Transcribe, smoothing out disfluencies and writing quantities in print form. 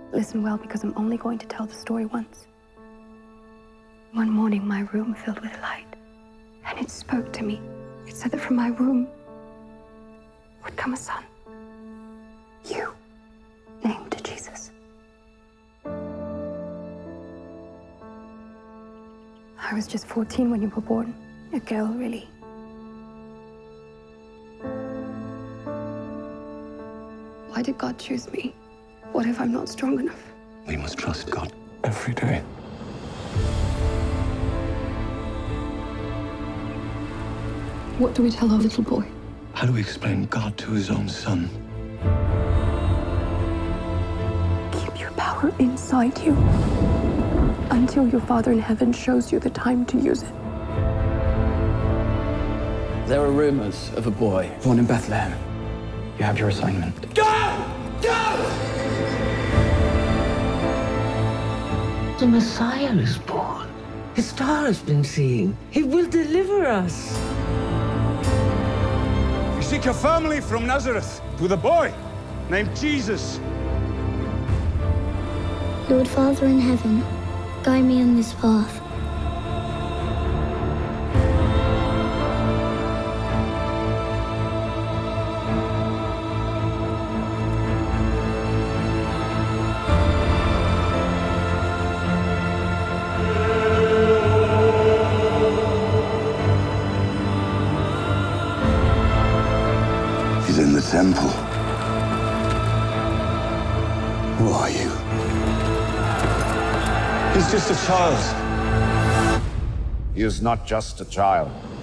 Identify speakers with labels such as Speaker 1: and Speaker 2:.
Speaker 1: Listen well, because I'm only going to tell the story once. One morning, my room filled with light, and it spoke to me. It said that from my room would come a son. You, named Jesus. I was just 14 when you were born. A girl, really. Why did God choose me? What if I'm not strong enough?
Speaker 2: We must trust God every day.
Speaker 1: What do we tell our little boy?
Speaker 2: How do we explain God to his own son?
Speaker 1: Keep your power inside you until your Father in heaven shows you the time to use it.
Speaker 3: There are rumors of a boy born in Bethlehem. You have your assignment.
Speaker 4: Go! Go!
Speaker 5: The Messiah is born. His star has been seen. He will deliver us.
Speaker 4: You seek your family from Nazareth with a boy named Jesus.
Speaker 6: Lord Father in heaven, guide me on this path.
Speaker 2: He's in the temple. Who are you?
Speaker 4: He's just a child.
Speaker 7: He is not just a child.